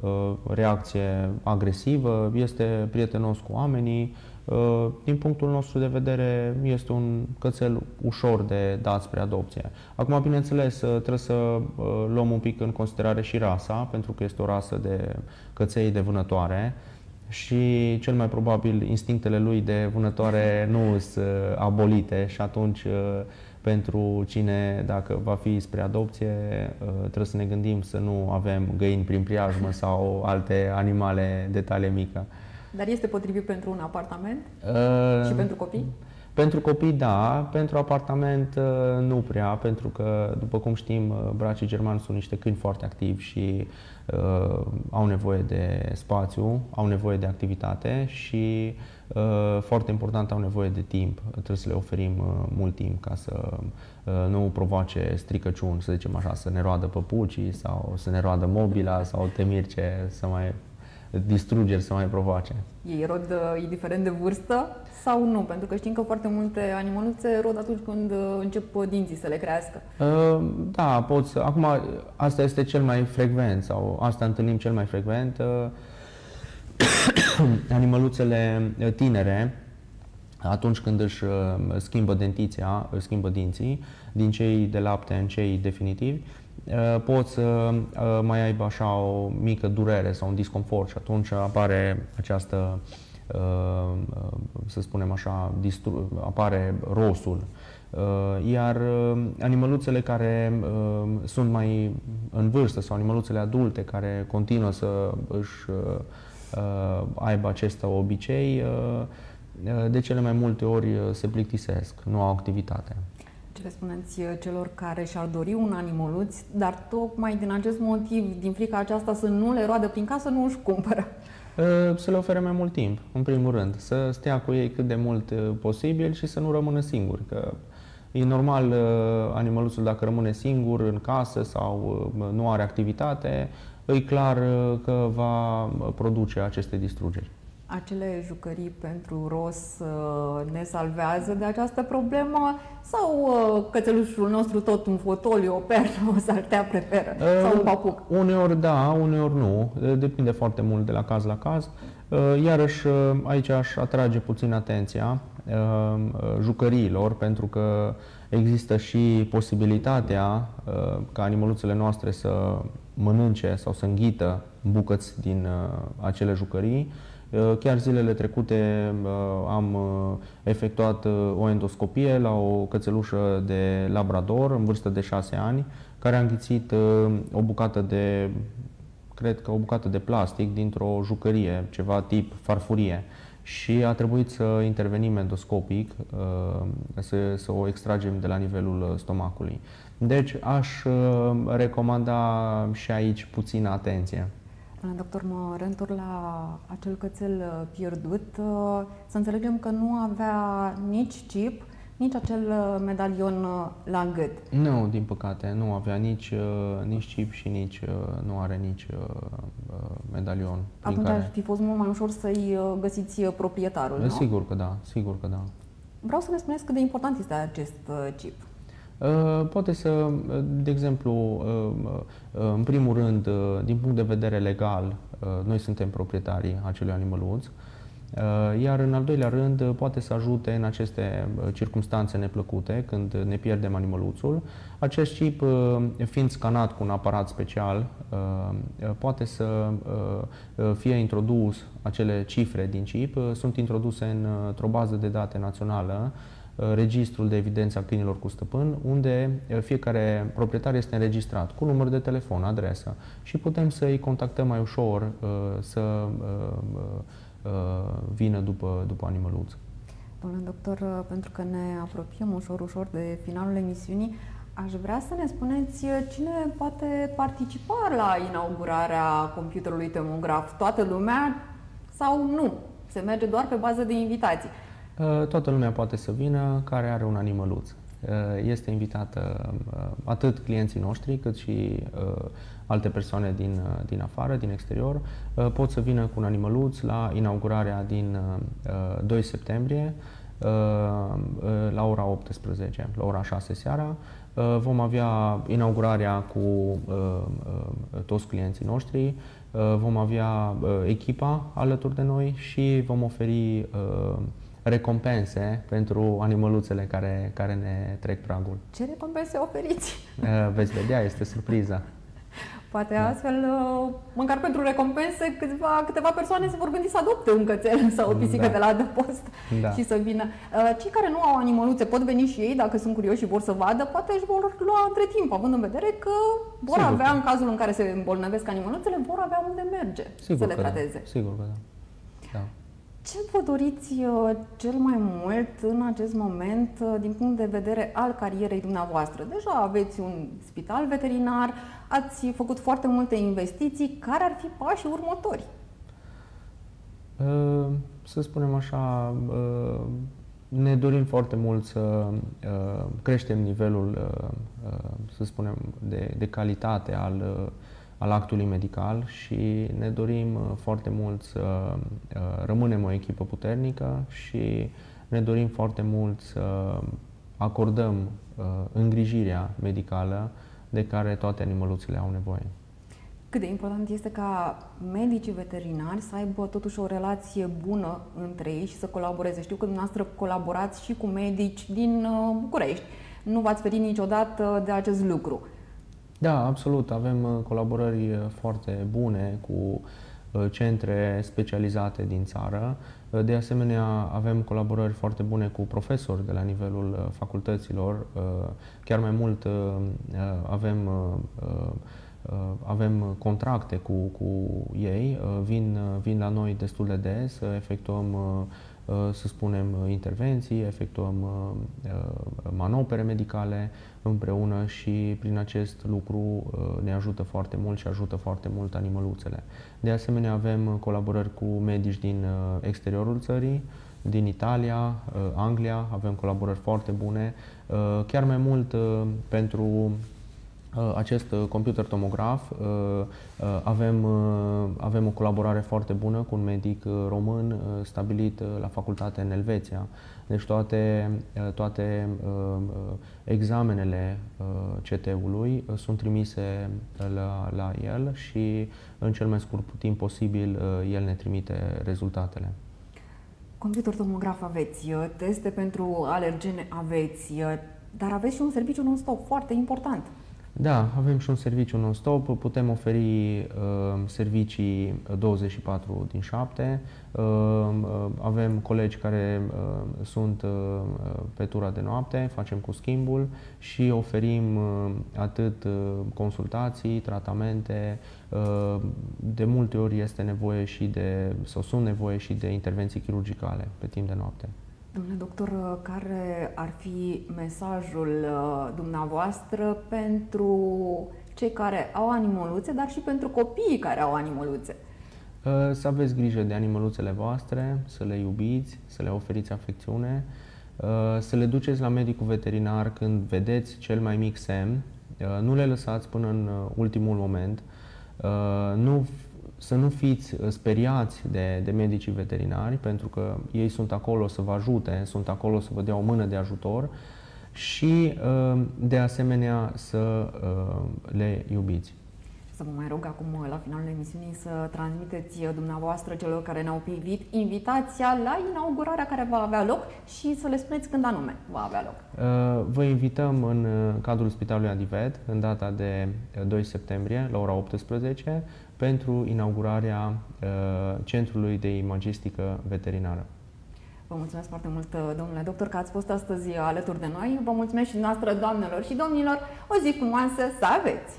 [SPEAKER 11] reacție agresivă, este prietenos cu oamenii. Din punctul nostru de vedere, este un cățel ușor de dat spre adopție. Acum, bineînțeles, trebuie să luăm un pic în considerare și rasa, pentru că este o rasă de căței de vânătoare și cel mai probabil instinctele lui de vânătoare nu sunt abolite și atunci pentru cine, dacă va fi spre adopție, trebuie să ne gândim să nu avem găini prin priajmă sau alte animale de talie mică.
[SPEAKER 10] Dar este potrivit pentru un apartament uh, și pentru copii?
[SPEAKER 11] Pentru copii, da. Pentru apartament, uh, nu prea, pentru că, după cum știm, bracii germani sunt niște câini foarte activi și uh, au nevoie de spațiu, au nevoie de activitate și, uh, foarte important, au nevoie de timp. Trebuie să le oferim uh, mult timp ca să uh, nu provoace stricăciuni, să zicem așa, să ne roadă păpucii sau să ne roadă mobila sau temirce să mai distrugeri să mai provoace.
[SPEAKER 10] Ei rod indiferent de vârstă sau nu? Pentru că știm că foarte multe animăluțe rod atunci când încep dinții să le crească.
[SPEAKER 11] Da, poți. Acum, asta este cel mai frecvent sau asta întâlnim cel mai frecvent. Animăluțele tinere, atunci când își schimbă dentiția, își schimbă dinții, din cei de lapte în cei definitivi, pot să mai aibă așa o mică durere sau un disconfort și atunci apare această, să spunem așa, apare rosul. Iar animăluțele care sunt mai în vârstă sau animăluțele adulte care continuă să își aibă acest obicei, de cele mai multe ori se plictisesc, nu au activitate.
[SPEAKER 10] Ce le spuneți celor care și-ar dori un animăluț, dar tocmai din acest motiv, din frica aceasta să nu le roadă prin casă, nu își cumpără?
[SPEAKER 11] Să le ofere mai mult timp, în primul rând. Să stea cu ei cât de mult posibil și să nu rămână singuri. Că e normal, animăluțul dacă rămâne singur în casă sau nu are activitate, e clar că va produce aceste distrugeri.
[SPEAKER 10] Acele jucării pentru ros ne salvează de această problemă sau cățelușul nostru tot un fotoliu, o pernă, o saltea preferă sau un papuc?
[SPEAKER 11] Uneori da, uneori nu. Depinde foarte mult de la caz la caz. Iarăși aici aș atrage puțin atenția jucăriilor, pentru că există și posibilitatea ca animăluțele noastre să mănânce sau să înghită bucăți din acele jucării. Chiar zilele trecute am efectuat o endoscopie la o cățelușă de labrador în vârstă de șase ani, care a înghițit o bucată de, cred că o bucată de plastic dintr-o jucărie, ceva tip farfurie. Și a trebuit să intervenim endoscopic, să, să o extragem de la nivelul stomacului. Deci aș recomanda și aici puțină atenție.
[SPEAKER 10] Doctor, mă reîntorc la acel cățel pierdut. Să înțelegem că nu avea nici chip, nici acel medalion la gât.
[SPEAKER 11] Nu, din păcate, nu avea nici, nici chip și nici nu are nici medalion.
[SPEAKER 10] Atunci
[SPEAKER 11] care...
[SPEAKER 10] ar fi fost mult mai ușor să-i găsiți proprietarul, nu?
[SPEAKER 11] Sigur că da, sigur că da.
[SPEAKER 10] Vreau să ne spuneți cât de important este acest chip.
[SPEAKER 11] Poate să, de exemplu, în primul rând, din punct de vedere legal, noi suntem proprietarii acelui animăluț, iar în al doilea rând poate să ajute în aceste circumstanțe neplăcute, când ne pierdem animăluțul. Acest chip, fiind scanat cu un aparat special, poate să fie introdus, acele cifre din chip sunt introduse într-o bază de date națională, registrul de evidență a câinilor cu stăpân, unde fiecare proprietar este înregistrat cu număr de telefon, adresă și putem să îi contactăm mai ușor să vină după, după animăluț.
[SPEAKER 10] Domnule doctor, pentru că ne apropiem ușor, ușor de finalul emisiunii, aș vrea să ne spuneți cine poate participa la inaugurarea computerului tomograf. Toată lumea sau nu? Se merge doar pe bază de invitații.
[SPEAKER 11] Toată lumea poate să vină care are un animăluț. Este invitată atât clienții noștri, cât și alte persoane din, din afară, din exterior. Pot să vină cu un animăluț la inaugurarea din doi septembrie, la ora optsprezece, la ora șase seara. Vom avea inaugurarea cu toți clienții noștri, vom avea echipa alături de noi și vom oferi recompense pentru animăluțele care, care ne trec pragul.
[SPEAKER 10] Ce recompense oferiți?
[SPEAKER 11] Veți vedea, este surpriza.
[SPEAKER 10] Poate da. Astfel, măcar pentru recompense, câteva, câteva persoane se vor gândi să adopte un cățel sau o pisică da. de la adăpost da. și să vină. Cei care nu au animăluțe pot veni și ei, dacă sunt curioși și vor să vadă, poate își vor lua între timp, având în vedere că vor Sigur avea, că. în cazul în care se îmbolnăvesc animăluțele, vor avea unde merge
[SPEAKER 11] Sigur
[SPEAKER 10] să le
[SPEAKER 11] că
[SPEAKER 10] trateze.
[SPEAKER 11] Da. Sigur că da. da.
[SPEAKER 10] Ce vă doriți cel mai mult în acest moment din punct de vedere al carierei dumneavoastră? Deja aveți un spital veterinar, ați făcut foarte multe investiții. Care ar fi pașii următori?
[SPEAKER 11] Să spunem așa, ne dorim foarte mult să creștem nivelul, să spunem, de, de calitate al al actului medical și ne dorim foarte mult să rămânem o echipă puternică și ne dorim foarte mult să acordăm îngrijirea medicală de care toate animăluțele au nevoie.
[SPEAKER 10] Cât de important este ca medicii veterinari să aibă totuși o relație bună între ei și să colaboreze. Știu că dumneavoastră colaborați și cu medici din București. Nu v-ați ferit niciodată de acest lucru.
[SPEAKER 11] Da, absolut. Avem colaborări foarte bune cu centre specializate din țară. De asemenea, avem colaborări foarte bune cu profesori de la nivelul facultăților. Chiar mai mult avem, avem contracte cu, cu ei. Vin, vin la noi destul de des, efectuăm, să spunem, intervenții, efectuăm manopere medicale împreună și prin acest lucru ne ajută foarte mult și ajută foarte mult animăluțele. De asemenea, avem colaborări cu medici din exteriorul țării, din Italia, Anglia, avem colaborări foarte bune. Chiar mai mult pentru acest computer tomograf avem, avem o colaborare foarte bună cu un medic român stabilit la facultate în Elveția. Deci toate, toate examenele C T-ului sunt trimise la, la el și în cel mai scurt timp posibil el ne trimite rezultatele.
[SPEAKER 10] Computer tomograf aveți, teste pentru alergene aveți, dar aveți și un serviciu non-stop foarte important.
[SPEAKER 11] Da, avem și un serviciu non-stop, putem oferi uh, servicii douăzeci și patru din șapte, uh, avem colegi care uh, sunt uh, pe tura de noapte, facem cu schimbul și oferim uh, atât uh, consultații, tratamente, uh, de multe ori este nevoie și de, sau sunt nevoie și de intervenții chirurgicale pe timp de noapte.
[SPEAKER 10] Domnule doctor, care ar fi mesajul dumneavoastră pentru cei care au animăluțe, dar și pentru copiii care au animăluțe?
[SPEAKER 11] Să aveți grijă de animăluțele voastre, să le iubiți, să le oferiți afecțiune Să le duceți la medicul veterinar când vedeți cel mai mic semn, nu le lăsați până în ultimul moment, nu, să nu fiți speriați de, de medicii veterinari, pentru că ei sunt acolo să vă ajute, sunt acolo să vă dea o mână de ajutor și de asemenea să le iubiți.
[SPEAKER 10] Să vă mai rog acum, la finalul emisiunii, să transmiteți dumneavoastră celor care ne-au privit invitația la inaugurarea care va avea loc și să le spuneți când anume va avea loc.
[SPEAKER 11] Vă invităm în cadrul Spitalului Adivet, în data de doi septembrie, la ora optsprezece, pentru inaugurarea Centrului de Imagistică Veterinară.
[SPEAKER 10] Vă mulțumesc foarte mult, domnule doctor, că ați fost astăzi alături de noi. Vă mulțumesc și noastră, doamnelor și domnilor. O zi frumoasă să aveți!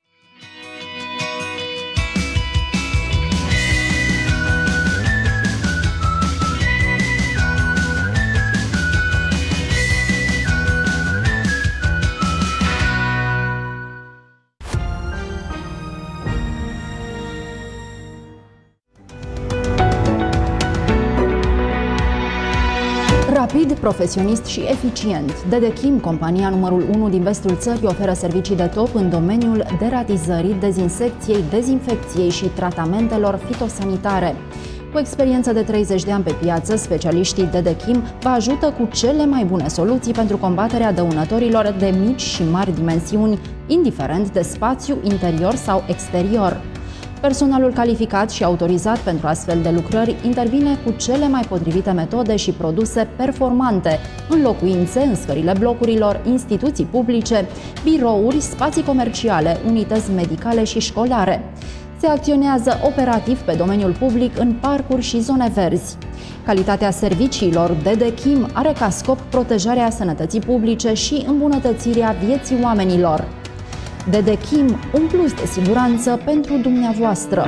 [SPEAKER 3] Rapid, profesionist și eficient, D D Kim, compania numărul unu din vestul țării, oferă servicii de top în domeniul deratizării, dezinsecției, dezinfecției și tratamentelor fitosanitare. Cu experiență de treizeci de ani pe piață, specialiștii D D Kim vă ajută cu cele mai bune soluții pentru combaterea dăunătorilor de mici și mari dimensiuni, indiferent de spațiu interior sau exterior. Personalul calificat și autorizat pentru astfel de lucrări intervine cu cele mai potrivite metode și produse performante în locuințe, în scările blocurilor, instituții publice, birouri, spații comerciale, unități medicale și școlare. Se acționează operativ pe domeniul public în parcuri și zone verzi. Calitatea serviciilor D D Kim are ca scop protejarea sănătății publice și îmbunătățirea vieții oamenilor. D D Kim, un plus de siguranță pentru dumneavoastră.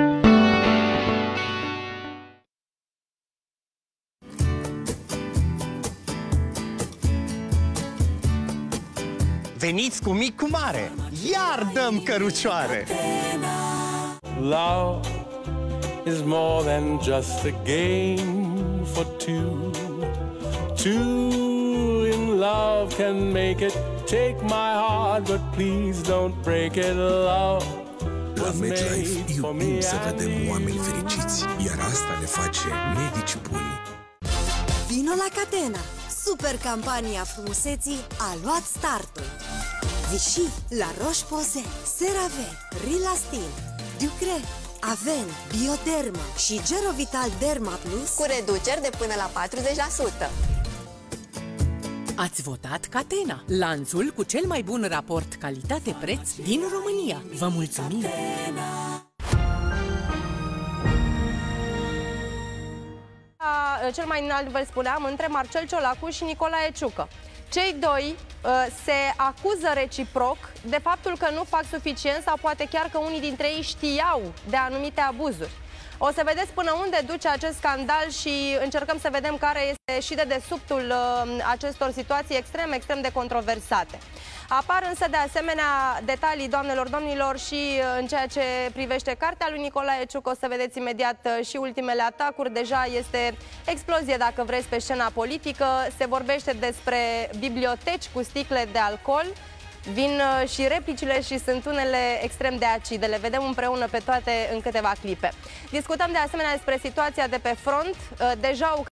[SPEAKER 9] Veniți cu mic cu mare, iar dăm cărucioare!
[SPEAKER 7] Love is more than just a game for two. Two in love can make it. Take my heart, but please don't break it. Love
[SPEAKER 12] La MedLife iubim să vedem oameni fericiți, iar asta ne face medici buni.
[SPEAKER 4] Vino la Catena! Super campania frumuseții a luat startul. Vichy, La Roche-Posay, CeraVe, Rilastil, Ducre, Aven, Bioderma și Gerovital Derma Plus
[SPEAKER 5] cu reduceri de până la patruzeci la sută.
[SPEAKER 6] Ați votat Catena, lanțul cu cel mai bun raport calitate-preț din România. Vă mulțumim!
[SPEAKER 13] Cel mai înalt nivel, spuneam, între Marcel Ciolacu și Nicolae Ciucă. Cei doi uh, se acuză reciproc de faptul că nu fac suficient sau poate chiar că unii dintre ei știau de anumite abuzuri. O să vedeți până unde duce acest scandal și încercăm să vedem care este și de dedesubtul uh, acestor situații extrem, extrem de controversate. Apar însă de asemenea detalii, doamnelor, domnilor, și în ceea ce privește cartea lui Nicolae Ciucă. O să vedeți imediat și ultimele atacuri. Deja este explozie, dacă vreți, pe scena politică. Se vorbește despre biblioteci cu sticle de alcool. Vin și replicile și sunt unele extrem de acide. Le vedem împreună pe toate în câteva clipe. Discutăm de asemenea despre situația de pe front. Deja